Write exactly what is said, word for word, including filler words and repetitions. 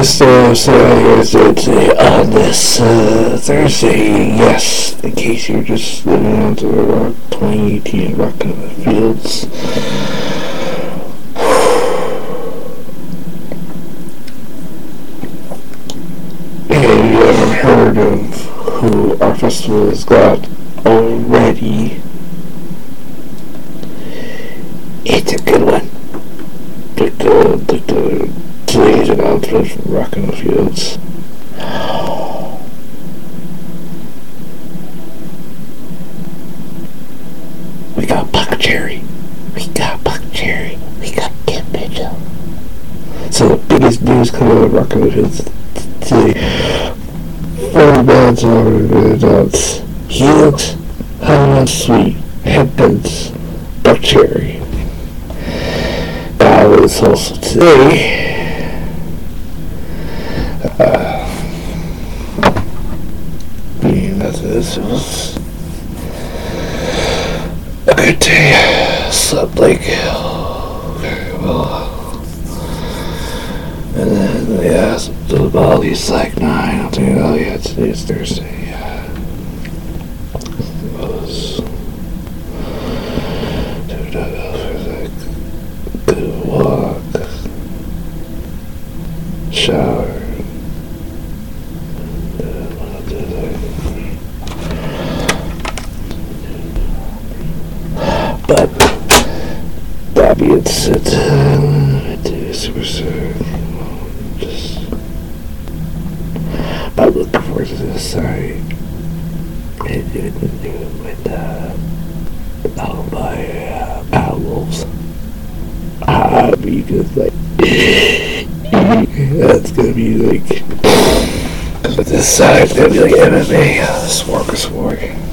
So, so I say on this uh, Thursday, yes, in case you're just living on the Rock twenty eighteen Rockin' in the Fields. And you haven't heard of who our festival has got already. It's a good one. Like the, like the today's announcement from Rockin' the Fields. We got Buck Cherry. We got Buck Cherry. We got Kim Mitchell. So the biggest news coming out of Rockin' the Fields today. Four bands are already been announced. Helix, Hannah Sweet, Headbands, Buck Cherry. That was also today. Uh, being that this was a good day. Slept like very well. And then, yeah, the Bali like nine. I'll tell you, oh yeah, today's Thursday. Yeah. It was. Dude, I was like, good walk. Shower. But that being said, I do super sorry. Just I'm looking forward to this. Sorry, and doing with uh, album by uh, Power Wolves. Ah, because like that's gonna be like. But this side's gonna be like M M A, uh, Swark or Swark.